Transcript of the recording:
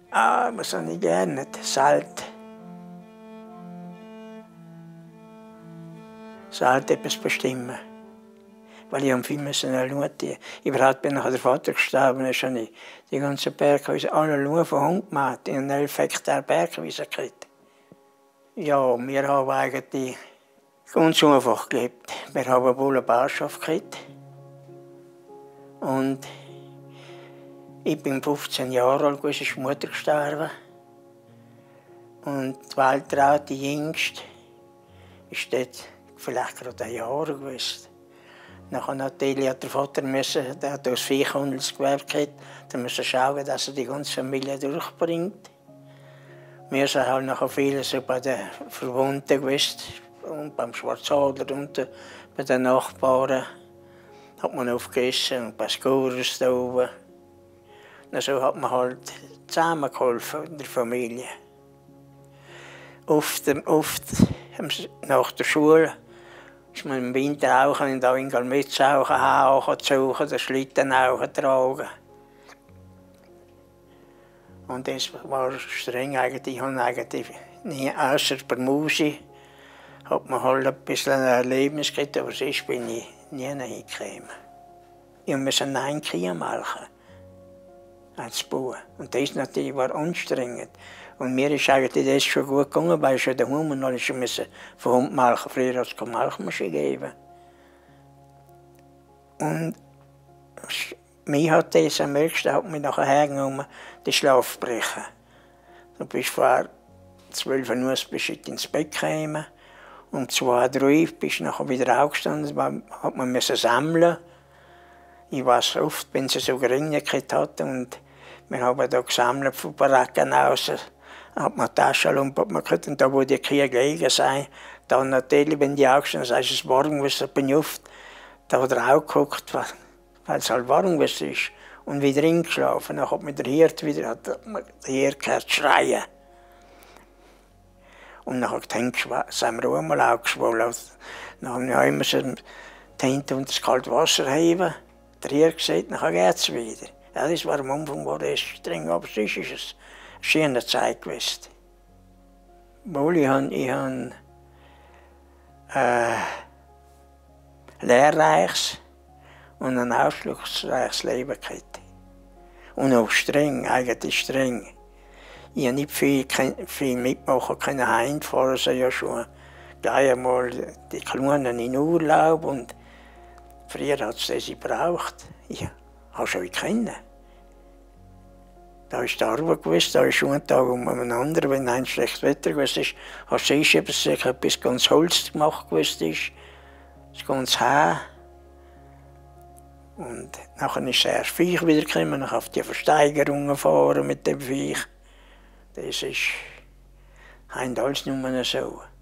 Ah, was habe ich gerne? Salt. Salt etwas bestimmen. Weil ich viel schauen. Überhaupt bin nachher der Vater gestorben, ist ich die ganzen Bergwiese, alle nur von Hund gemacht, in einen 11 Hektar Bergwiese gekriegt. Ja, wir haben eigentlich ganz einfach gelebt. Wir haben wohl eine Barschaft gekriegt. Und ich bin 15 Jahre alt, als ist die Mutter gestorben. Und die Waltraud, die Jüngste, ist dort vielleicht gerade ein Jahr gewesen. Nachher natürlich hat der Vater der hat das Viehhandelsgewerbe gehabt, der musste schauen, dass er die ganze Familie durchbringt. Wir sind halt nachher viele so bei den Verwandten gewesen und beim Schwarzadler und bei den Nachbarn hat man aufgegessen und bei Skurs da oben. Und so hat man halt zusammengeholfen in der Familie. Oft nach der Schule ist man im Winter auch in Galmetzau auch zu suchen, den Schlitten auch tragen. Und das war streng eigentlich. Ich habe eigentlich nie, außer bei Musi, hat man halt ein bisschen ein Erlebnis gehabt, aber sonst bin ich nie hingekommen. Ich musste 9 Kühe melken als Bauer. Und das natürlich war anstrengend. Und mir ist eigentlich das schon gut gegangen, weil ich schon daheim und alles schon von Hund melken. Früher hat es keine Melkmaschine gegeben. Und mich hat das am nächsten hat mich nachher hergenommen, die Schlafbrechen. Du bist vor 12 Uhr bist du ins Bett gekommen. Um 2, 3 bist du nachher wieder aufgestanden, hat man sammeln. Ich weiß oft, wenn es so geregnet hat und wir haben da gesammelt von Baracken aus, hat man Taschenlampe gekriegt und da wo die Kühe gelegen sind, dann natürlich, wenn die aufgestanden sind, ist es warm, bin ich oft da drauf geguckt, weil es halt warm ist und wieder hingeschlafen. Dann hat man der Hirt wieder, hat man der Hirt gehört schreien. Und dann sind wir auch mal aufgeschwollen. Dann haben wir immer so die Hände unter das kalte Wasser heben. Der Hirt gesagt, dann geht es wieder. Ja, das war am Anfang das streng, aber sonst ist es eine schöne Zeit gewesen. Wohl, ich habe lehrreiches und ein ausschlussreiches Leben gehabt. Und auch streng, eigentlich streng. Ich habe nicht viel mitmachen können, heimfahren, so ja schon gleich einmal die Kleinen in Urlaub und früher hat es das gebraucht. Ich habe schon kennen. Da ist die Arbeit gewesen, da ist ein Tag umeinander, wenn ein schlechtes Wetter gewesen ist, hast du etwas ganz Holz gemacht gewesen ist, das ganz Haar. Und nachher ist erst Viech wiedergekommen, dann auf die Versteigerungen fahren mit dem Viech. Das ist alles nur so.